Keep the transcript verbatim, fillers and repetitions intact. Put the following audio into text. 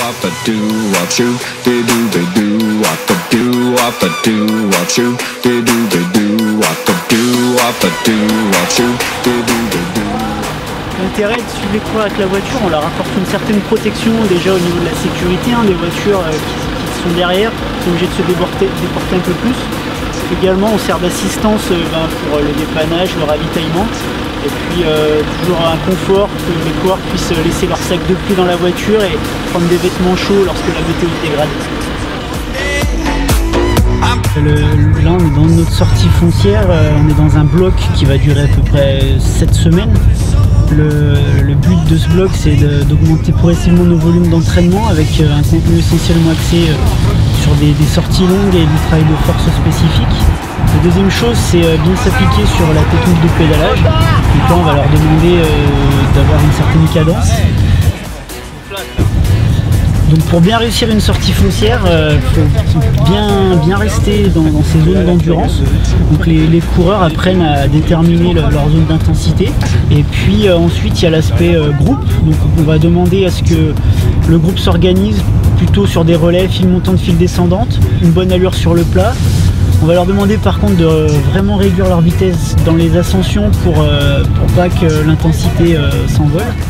L'intérêt de suivre les coureurs avec la voiture, on leur apporte une certaine protection déjà au niveau de la sécurité, hein, des voitures euh, qui, qui sont derrière sont obligées de se déporter, déporter un peu plus. Également on sert d'assistance euh, ben, pour le dépannage, le ravitaillement, et puis euh, toujours un confort que les coureurs puissent laisser leur sac de pluie dans la voiture et prendre des vêtements chauds lorsque la météo est dégradée. Le, là on est dans notre sortie foncière, euh, on est dans un bloc qui va durer à peu près sept semaines. Le, le but de ce bloc c'est d'augmenter progressivement nos volumes d'entraînement avec euh, un contenu essentiellement axé euh, sur des, des sorties longues et du travail de force spécifique. La deuxième chose c'est euh, bien s'appliquer sur la technique de pédalage. Donc là on va leur demander euh, d'avoir une certaine cadence. Donc pour bien réussir une sortie foncière, il euh, faut bien, bien rester dans, dans ces zones d'endurance. Donc les, les coureurs apprennent à déterminer le, leur zone d'intensité. Et puis euh, ensuite il y a l'aspect euh, groupe. Donc on va demander à ce que le groupe s'organise plutôt sur des relais, fil montant de fil descendante, une bonne allure sur le plat. On va leur demander par contre de euh, vraiment réduire leur vitesse dans les ascensions pour, euh, pour pas que l'intensité euh, s'envole.